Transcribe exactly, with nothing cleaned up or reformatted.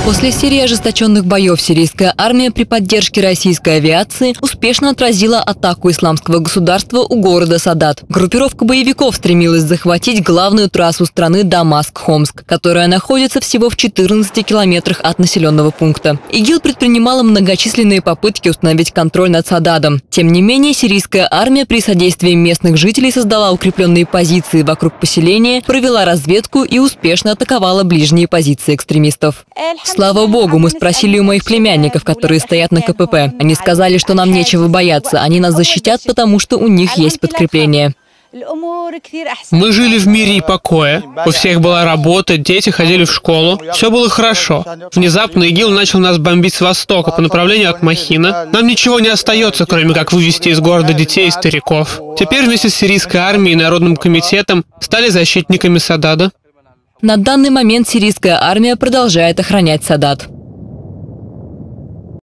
После серии ожесточенных боев сирийская армия при поддержке российской авиации успешно отразила атаку исламского государства у города Садат. Группировка боевиков стремилась захватить главную трассу страны Дамаск-Хомск, которая находится всего в четырнадцати километрах от населенного пункта. ИГИЛ предпринимала многочисленные попытки установить контроль над Садатом. Тем не менее, сирийская армия при содействии местных жителей создала укрепленные позиции вокруг поселения, провела разведку и успешно атаковала ближние позиции экстремистов. Слава богу, мы спросили у моих племянников, которые стоят на КПП. Они сказали, что нам нечего бояться, они нас защитят, потому что у них есть подкрепление. Мы жили в мире и покое, у всех была работа, дети ходили в школу, все было хорошо. Внезапно ИГИЛ начал нас бомбить с востока по направлению от Махина. Нам ничего не остается, кроме как вывести из города детей и стариков. Теперь вместе с сирийской армией и Народным комитетом стали защитниками Садата. На данный момент сирийская армия продолжает охранять Садат.